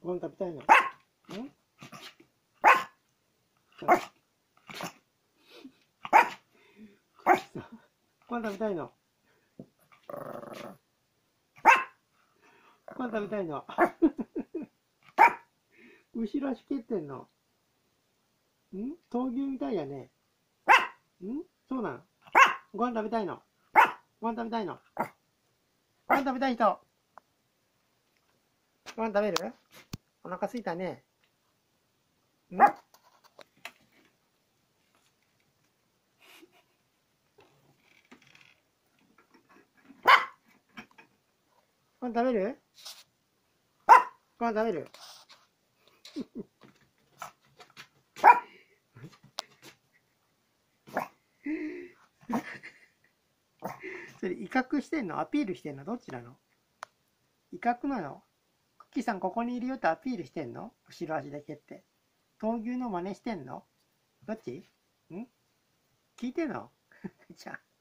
ご飯食べたいの？ん？ご飯食べたいの？ご飯食べたいの？後ろ足蹴ってんの？闘牛みたいやね。そうなん？ご飯食べたいの？ご飯食べたいの？ご飯食べたい人？ご飯食べる？お腹すいたね。ご飯食べる？ご飯食べる？それ威嚇してんの？アピールしてんの？どっちなの？威嚇なの？クッキーさんここにいるよってアピールしてんの？後ろ足で蹴って。闘牛の真似してんの？どっち？聞いてんの？じゃあ。